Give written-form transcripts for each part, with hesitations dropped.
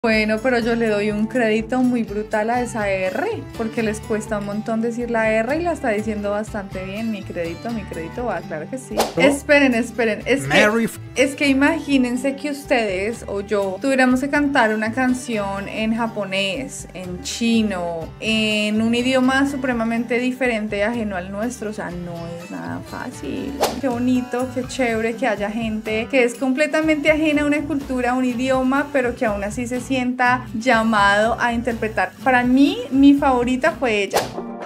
Bueno, pero yo le doy un crédito muy brutal a esa R, porque les cuesta un montón decir la R y la está diciendo bastante bien. Mi crédito va, claro que sí. Esperen, es que imagínense que ustedes o yo tuviéramos que cantar una canción en japonés, en chino, en un idioma supremamente diferente y ajeno al nuestro. O sea, no es nada fácil. Qué bonito, qué chévere que haya gente que es completamente ajena a una cultura, a un idioma, pero que aún así se sienta llamado a interpretar. Para mí, mi favorita fue ella.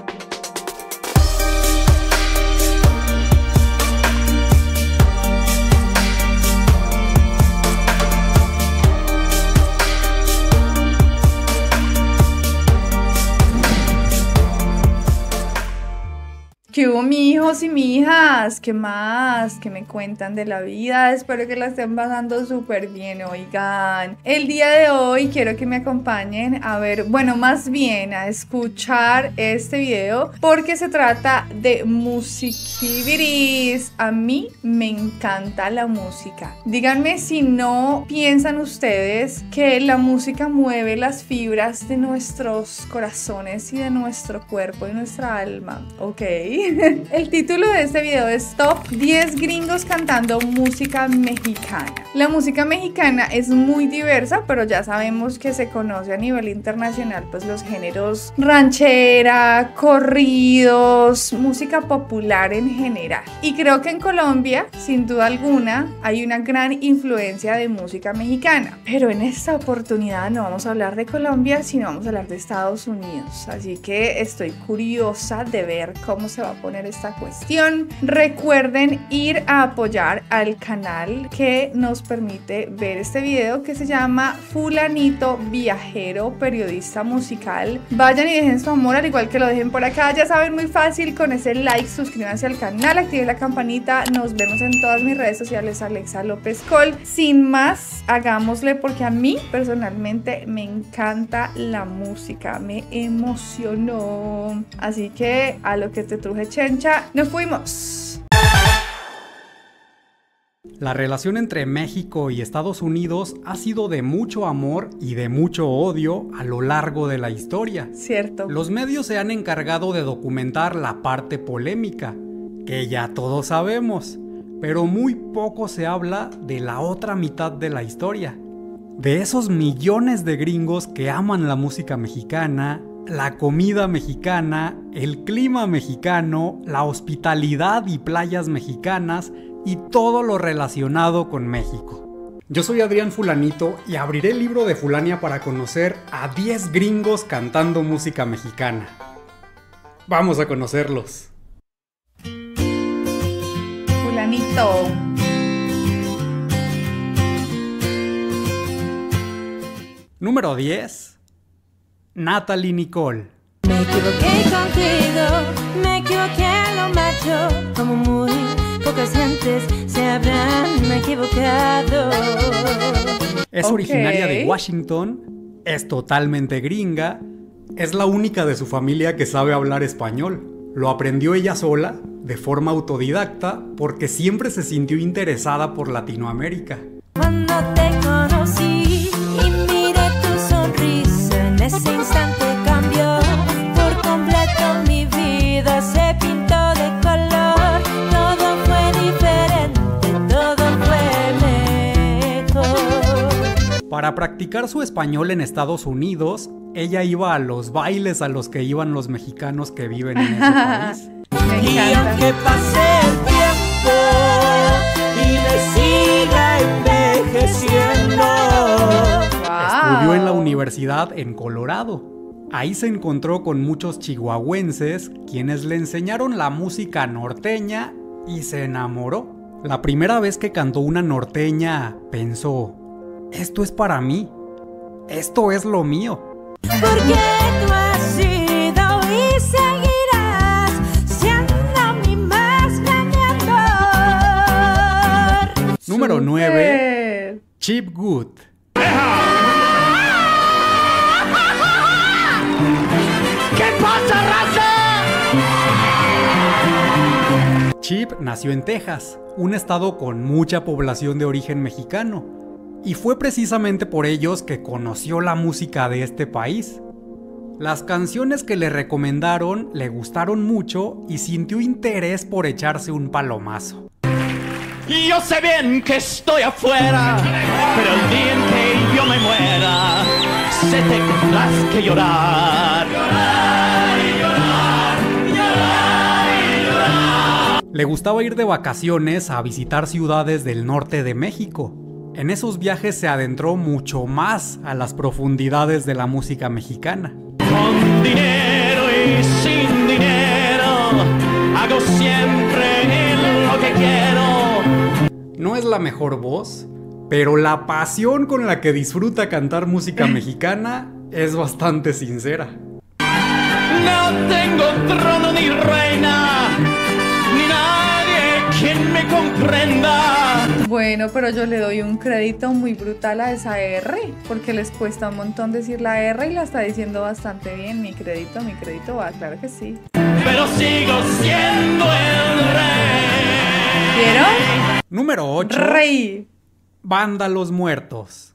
¿Qué hubo, mi hijos y mi hijas? ¿Qué más? ¿Qué me cuentan de la vida? Espero que la estén pasando súper bien. Oigan, el día de hoy quiero que me acompañen a ver, bueno, más bien a escuchar este video porque se trata de musiquiviris. A mí me encanta la música. Díganme si no piensan ustedes que la música mueve las fibras de nuestros corazones y de nuestro cuerpo y nuestra alma, ¿ok? El título de este video es Top 10 gringos cantando música mexicana. La música mexicana es muy diversa, pero ya sabemos que se conoce a nivel internacional pues los géneros ranchera, corridos, música popular en general. Y creo que en Colombia, sin duda alguna, hay una gran influencia de música mexicana. Pero en esta oportunidad no vamos a hablar de Colombia, sino vamos a hablar de Estados Unidos. Así que estoy curiosa de ver cómo se va a poner esta cuestión. Recuerden ir a apoyar al canal que nos permite ver este video, que se llama Fulanito Viajero, periodista musical. Vayan y dejen su amor, al igual que lo dejen por acá. Ya saben, muy fácil, con ese like, suscríbanse al canal, activen la campanita. Nos vemos en todas mis redes sociales, Alexa López Col. Sin más, hagámosle, porque a mí personalmente me encanta la música, me emocionó. Así que a lo que te truje, chencha, nos fuimos. La relación entre México y Estados Unidos ha sido de mucho amor y de mucho odio a lo largo de la historia. Cierto. Los medios se han encargado de documentar la parte polémica, que ya todos sabemos, pero muy poco se habla de la otra mitad de la historia. De esos millones de gringos que aman la música mexicana, la comida mexicana, el clima mexicano, la hospitalidad y playas mexicanas y todo lo relacionado con México. Yo soy Adrián Fulanito y abriré el libro de Fulania para conocer a 10 gringos cantando música mexicana. Vamos a conocerlos. Fulanito. Número 10. Natalie Nicole. Me equivoqué contigo, me equivoqué en lo macho, como muy pocas gentes se habrán equivocado. Es originaria de Washington, es totalmente gringa, es la única de su familia que sabe hablar español. Lo aprendió ella sola, de forma autodidacta, porque siempre se sintió interesada por Latinoamérica. Cuando te conocí y miré tu sonrisa, en ese instante cambió por completo mi vida, se pintó de color, todo fue diferente, todo fue mejor. Para practicar su español en Estados Unidos, ella iba a los bailes a los que iban los mexicanos que viven en ese país. Me Y encanta. aunque pase el tiempo y me siga envejeciendo, Estudió en la universidad en Colorado. Ahí se encontró con muchos chihuahuenses, quienes le enseñaron la música norteña y se enamoró. La primera vez que cantó una norteña, pensó, esto es para mí, esto es lo mío. porque tú has sido y seguirás siendo mi más grande amor. Número 9. Súper. Chip Good. ¿Qué pasa, raza? Chip nació en Texas, un estado con mucha población de origen mexicano, y fue precisamente por ellos que conoció la música de este país. Las canciones que le recomendaron le gustaron mucho y sintió interés por echarse un palomazo. Yo sé bien que estoy afuera, pero el día en que yo me muera, sé que tendrás que llorar. Llorar y llorar, llorar y llorar. Le gustaba ir de vacaciones a visitar ciudades del norte de México. En esos viajes se adentró mucho más a las profundidades de la música mexicana. Con dinero y sin dinero, hago siempre lo que quiero. No es la mejor voz, pero la pasión con la que disfruta cantar música mexicana es bastante sincera. No tengo trono ni reina, ni nadie quien me comprenda. Bueno, pero yo le doy un crédito muy brutal a esa R, porque les cuesta un montón decir la R y la está diciendo bastante bien. Mi crédito va, claro que sí. Pero sigo siendo el rey. ¿Vieron? Número 8. Rey. Banda Los Muertos.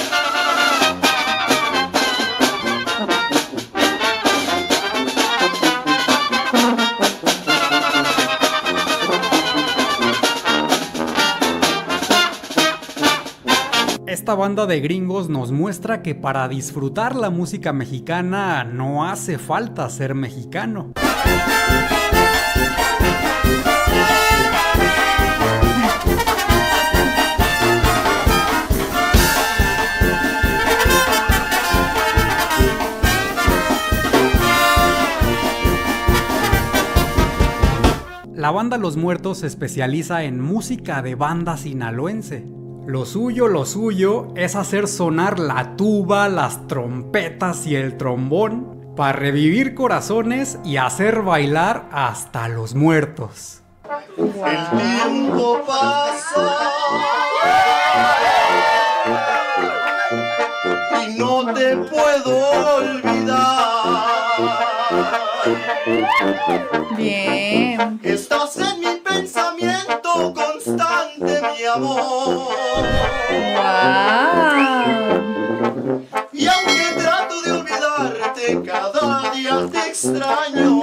Esta banda de gringos nos muestra que para disfrutar la música mexicana no hace falta ser mexicano. La banda Los Muertos se especializa en música de banda sinaloense. Lo suyo es hacer sonar la tuba, las trompetas y el trombón para revivir corazones y hacer bailar hasta los muertos. Wow. El tiempo pasa y no te puedo olvidar. Bien. Estás en mi pensamiento constante, mi amor. Wow. Y aunque trato de olvidarte, cada día te extraño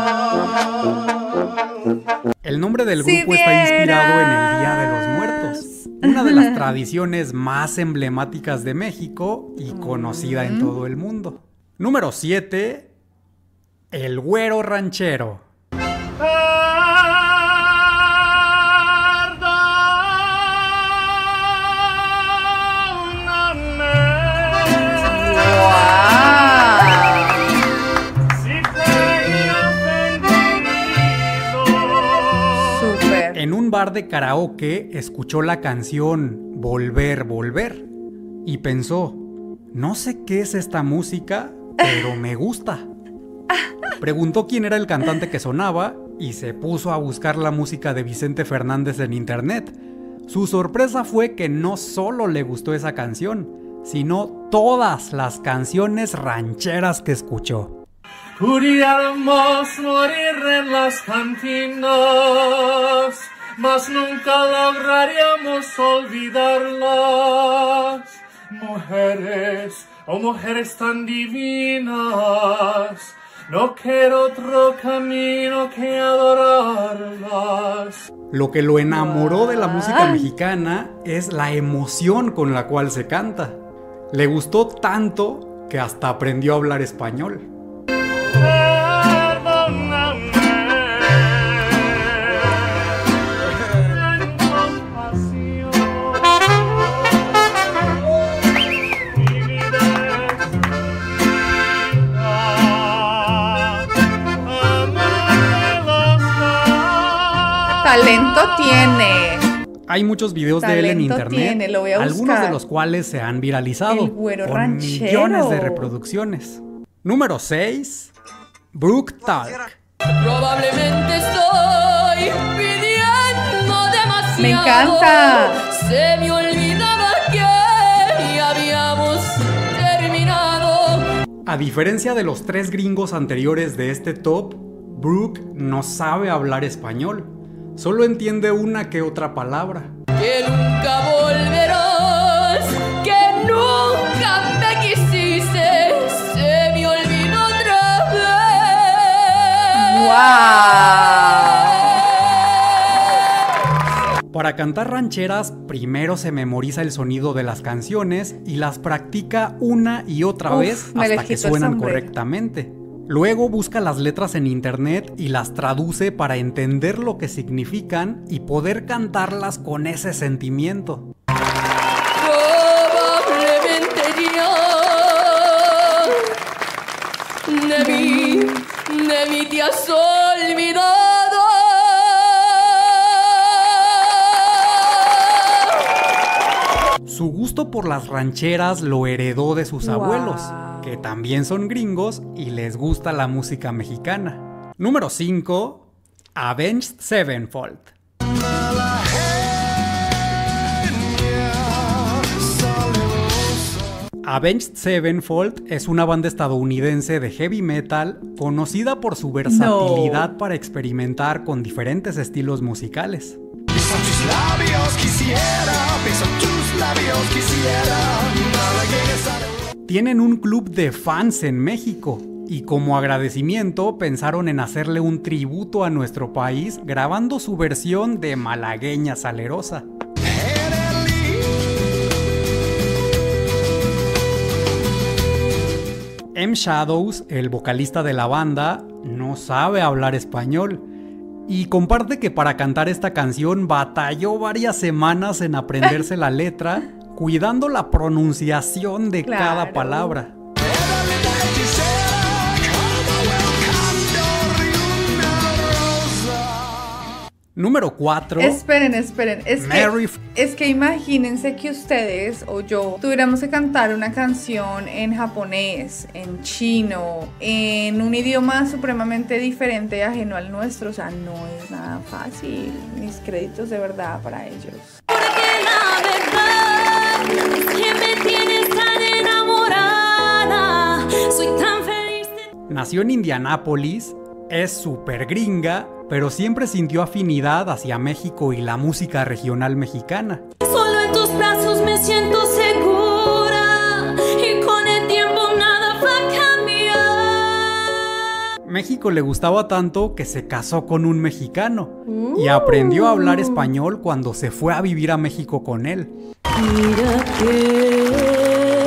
más. El nombre del Si grupo está inspirado en el Día de vieras. los Muertos, una de las tradiciones más emblemáticas de México y conocida en todo el mundo. Número 7. El Güero Ranchero. Súper. En un bar de karaoke escuchó la canción Volver, Volver y pensó, no sé qué es esta música, pero me gusta. Preguntó quién era el cantante que sonaba y se puso a buscar la música de Vicente Fernández en internet. Su sorpresa fue que no solo le gustó esa canción, sino todas las canciones rancheras que escuchó. Pudiéramos morir en las cantinas, mas nunca lograríamos olvidarlas. Mujeres, oh mujeres tan divinas, no quiero otro camino que adorarlas. Lo que lo enamoró de la música mexicana es la emoción con la cual se canta. Le gustó tanto que hasta aprendió a hablar español. Perdóname, ten compasión. Mi vida es Talento tiene. Hay muchos videos de él en Talento internet, tiene, lo voy a algunos buscar. de los cuales se han viralizado El Güero con Ranchero. millones de reproducciones. Número 6. Brook Talk. Probablemente estoy pidiendo demasiado. Me encanta. Se me olvidaba que habíamos terminado. A diferencia de los 3 gringos anteriores de este top, Brook no sabe hablar español, solo entiende una que otra palabra. Que nunca volverás. Para cantar rancheras, primero se memoriza el sonido de las canciones y las practica una y otra vez me le hasta que quito el suenan sombrero. correctamente. Luego busca las letras en internet y las traduce para entender lo que significan y poder cantarlas con ese sentimiento. Probablemente ya de mí te has olvidado. Su gusto por las rancheras lo heredó de sus Wow. abuelos, que también son gringos y les gusta la música mexicana. Número 5. Avenged Sevenfold. Avenged Sevenfold es una banda estadounidense de heavy metal conocida por su versatilidad para experimentar con diferentes estilos musicales. Beso tus labios quisiera, beso tus labios quisiera. Nada que sale. Tienen un club de fans en México y como agradecimiento pensaron en hacerle un tributo a nuestro país grabando su versión de Malagueña Salerosa. M. Shadows, el vocalista de la banda, no sabe hablar español y comparte que para cantar esta canción batalló varias semanas en aprenderse la letra, cuidando la pronunciación de Claro. cada palabra. Número 4. Esperen. Mary Es que imagínense que ustedes o yo tuviéramos que cantar una canción en japonés, en chino, en un idioma supremamente diferente y ajeno al nuestro. O sea, no es nada fácil. Mis créditos de verdad para ellos. Porque la verdad es que me tienes tan enamorada. Soy tan feliz de... Nació en Indianápolis, es súper gringa, pero siempre sintió afinidad hacia México y la música regional mexicana. Solo en tus brazos me siento segura y con el tiempo nada va a cambiar. México le gustaba tanto que se casó con un mexicano y aprendió a hablar español cuando se fue a vivir a México con él. Mira que...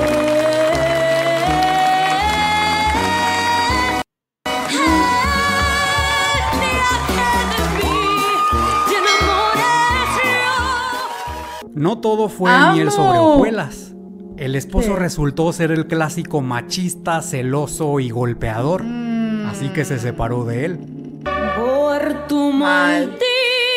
No todo fue ¡Amo! miel sobre hojuelas. El esposo Sí. resultó ser el clásico machista, celoso y golpeador, así que se separó de él. Por tu Mal. maldito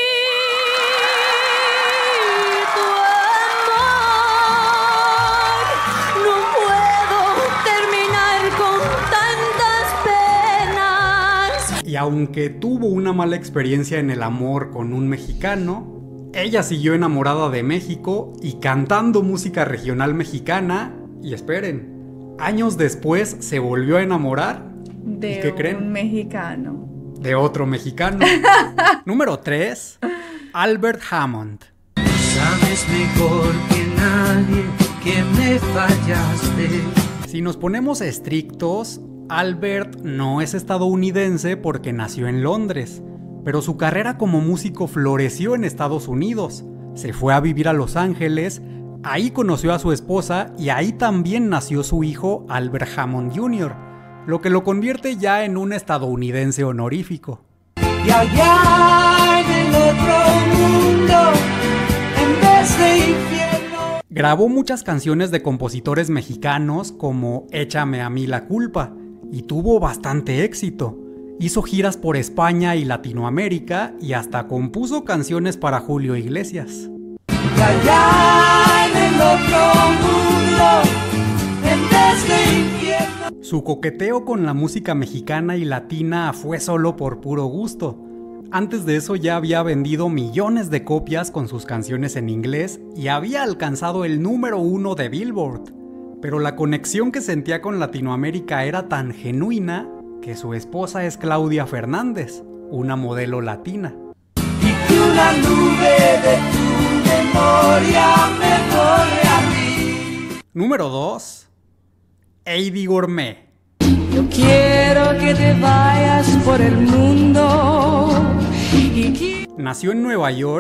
amor, no puedo terminar con tantas penas. Y aunque tuvo una mala experiencia en el amor con un mexicano, ella siguió enamorada de México y cantando música regional mexicana. Y esperen, años después se volvió a enamorar. De ¿Y qué creen? un mexicano. De otro mexicano. Número 3. Albert Hammond. Sabes mejor que nadie que me fallaste. Si nos ponemos estrictos, Albert no es estadounidense porque nació en Londres, pero su carrera como músico floreció en Estados Unidos. Se fue a vivir a Los Ángeles, ahí conoció a su esposa y ahí también nació su hijo Albert Hammond Jr., lo que lo convierte ya en un estadounidense honorífico. Y allá en el otro mundo, en vez de infierno. Grabó muchas canciones de compositores mexicanos como Échame a mí la culpa y tuvo bastante éxito. Hizo giras por España y Latinoamérica y hasta compuso canciones para Julio Iglesias. Y allá en el otro mundo, en vez de infierno. Su coqueteo con la música mexicana y latina fue solo por puro gusto. Antes de eso ya había vendido millones de copias con sus canciones en inglés y había alcanzado el número 1 de Billboard. Pero la conexión que sentía con Latinoamérica era tan genuina que su esposa es Claudia Fernández, una modelo latina. Y que una nube de tu memoria me borre a mí. Número 2. Eddie Gourmet. Yo quiero que te vayas por el mundo y Nació en Nueva York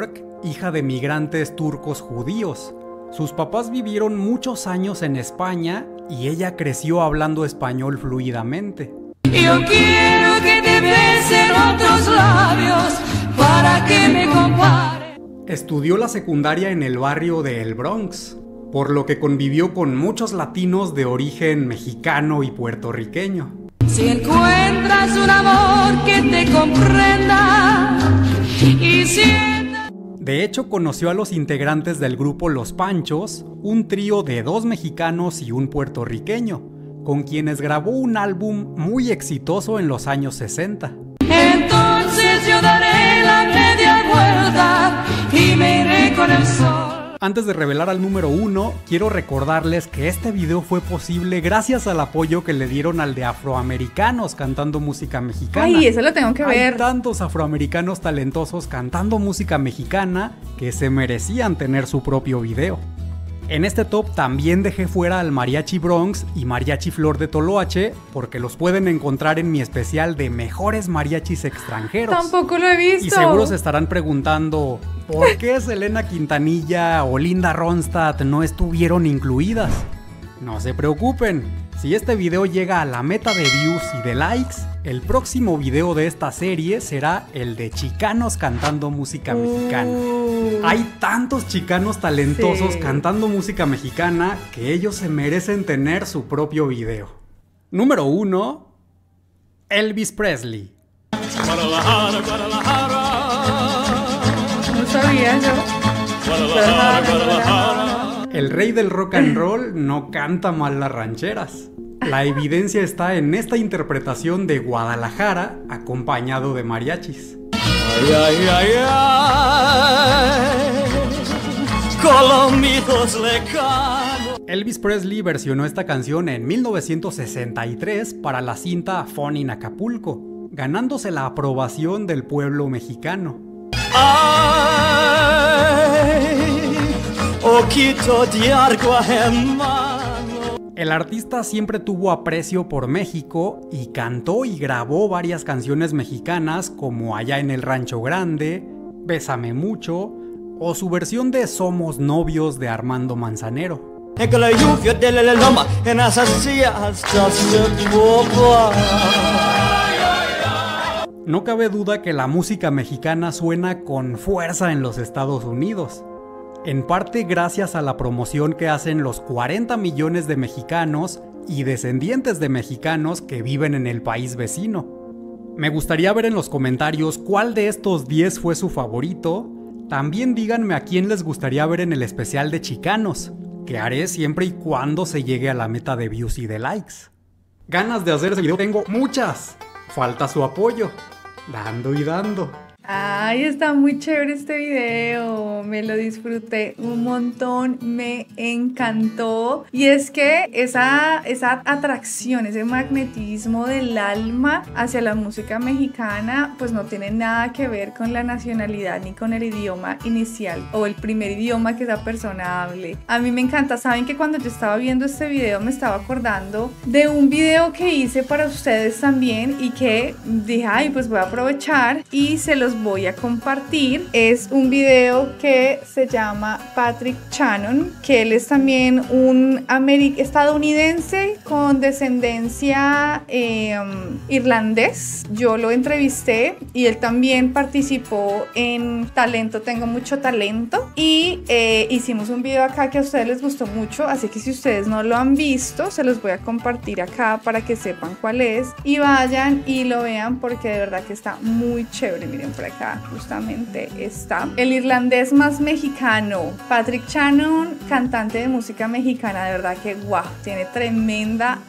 hija de migrantes turcos judíos. Sus papás vivieron muchos años en España y ella creció hablando español fluidamente. Yo quiero que te besen otros labios para que me compare. Estudió la secundaria en el barrio de El Bronx, por lo que convivió con muchos latinos de origen mexicano y puertorriqueño. Si encuentras un amor que te comprenda y sienta... De hecho, conoció a los integrantes del grupo Los Panchos, un trío de 2 mexicanos y un puertorriqueño, con quienes grabó un álbum muy exitoso en los años 60. Entonces yo daré la media vuelta y me iré con el sol. Antes de revelar al número 1, quiero recordarles que este video fue posible gracias al apoyo que le dieron al de afroamericanos cantando música mexicana. Ay, eso lo tengo que ver. Hay tantos afroamericanos talentosos cantando música mexicana que se merecían tener su propio video. En este top también dejé fuera al Mariachi Bronx y Mariachi Flor de Toloache porque los pueden encontrar en mi especial de mejores mariachis extranjeros. Tampoco lo he visto. Y seguro se estarán preguntando ¿por qué Selena Quintanilla o Linda Ronstadt no estuvieron incluidas? No se preocupen, si este video llega a la meta de views y de likes, el próximo video de esta serie será el de chicanos cantando música mexicana. Hay tantos chicanos talentosos cantando música mexicana que ellos se merecen tener su propio video. Número 1. Elvis Presley. No sabía yo. El rey del rock and roll no canta mal las rancheras. La evidencia está en esta interpretación de Guadalajara acompañado de mariachis. Ay, ay, ay, ay, colombitos lejanos. Elvis Presley versionó esta canción en 1963 para la cinta Fun in Acapulco, ganándose la aprobación del pueblo mexicano. Ay, ojito de agua en mano. El artista siempre tuvo aprecio por México y cantó y grabó varias canciones mexicanas como Allá en el Rancho Grande, Bésame Mucho o su versión de Somos Novios de Armando Manzanero. En que la lluvia de la loma en esas sillas se tuvo. No cabe duda que la música mexicana suena con fuerza en los Estados Unidos. En parte gracias a la promoción que hacen los 40 millones de mexicanos y descendientes de mexicanos que viven en el país vecino. Me gustaría ver en los comentarios cuál de estos 10 fue su favorito. También díganme a quién les gustaría ver en el especial de Chicanos, que haré siempre y cuando se llegue a la meta de views y de likes. Ganas de hacer ese video tengo muchas, falta su apoyo, dando y dando. Ay, está muy chévere este video, me lo disfruté un montón, me encantó. Y es que esa atracción, ese magnetismo del alma hacia la música mexicana, pues no tiene nada que ver con la nacionalidad ni con el idioma inicial o el primer idioma que esa persona hable. A mí me encanta. Saben que cuando yo estaba viendo este video me estaba acordando de un video que hice para ustedes también y que dije, ay, pues voy a aprovechar y se los voy a compartir. Es un video que se llama Patrick Shannon, que él es también un estadounidense con descendencia irlandés. Yo lo entrevisté y él también participó en Talento, Tengo Mucho Talento, y hicimos un video acá que a ustedes les gustó mucho, así que si ustedes no lo han visto, se los voy a compartir acá para que sepan cuál es y vayan y lo vean porque de verdad que está muy chévere. Miren, por acá justamente está el irlandés más mexicano, Patrick Shannon, cantante de música mexicana. De verdad que guau, tiene tremenda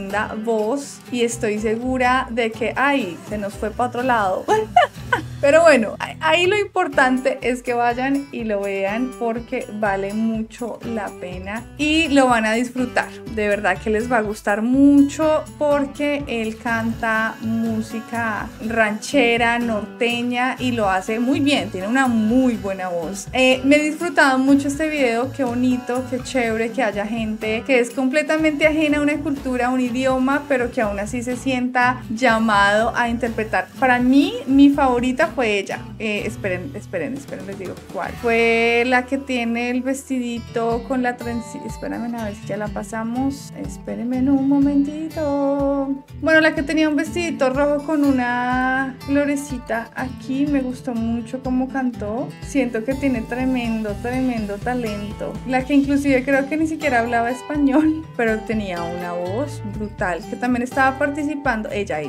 voz y estoy segura de que ay, se nos fue para otro lado. Pero bueno, ahí lo importante es que vayan y lo vean porque vale mucho la pena y lo van a disfrutar. De verdad que les va a gustar mucho porque él canta música ranchera, norteña y lo hace muy bien, tiene una muy buena voz. Me he disfrutado mucho este video, qué bonito, qué chévere que haya gente que es completamente ajena a una cultura, a un idioma, pero que aún así se sienta llamado a interpretar. Para mí, mi favorita favorita fue ella. Esperen, les digo cuál. Fue la que tiene el vestidito con la trencita. Espérame a ver si ya la pasamos. Espérenme en un momentito. Bueno, la que tenía un vestidito rojo con una florecita aquí. Me gustó mucho cómo cantó. Siento que tiene tremendo talento. La que inclusive creo que ni siquiera hablaba español, pero tenía una voz brutal, que también estaba participando. Ella,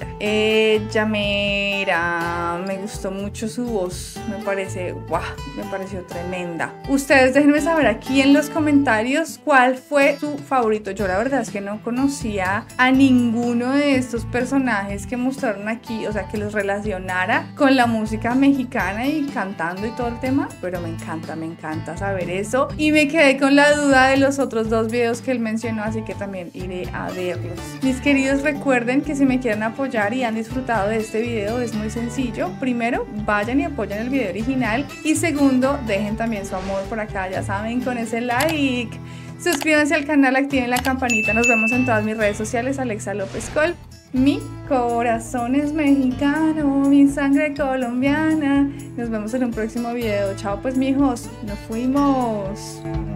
mira, me gustó mucho su voz. Me pareció tremenda. Ustedes déjenme saber aquí en los comentarios cuál fue su favorito. Yo la verdad es que no conocía a ninguno de estos personajes que mostraron aquí, o sea, que los relacionara con la música mexicana y cantando y todo el tema, pero me encanta saber eso, y me quedé con la duda de los otros dos videos que él mencionó, así que también iré a verlos. Mis queridos, recuerden que si me quieren apoyar y han disfrutado de este video es muy sencillo. Primero, vayan y apoyen el video original, y segundo, dejen también su amor por acá, ya saben, con ese like. Suscríbanse al canal, activen la campanita. Nos vemos en todas mis redes sociales, Alexa López Col. Mi corazón es mexicano, mi sangre colombiana. Nos vemos en un próximo video. Chao pues, mijos, nos fuimos.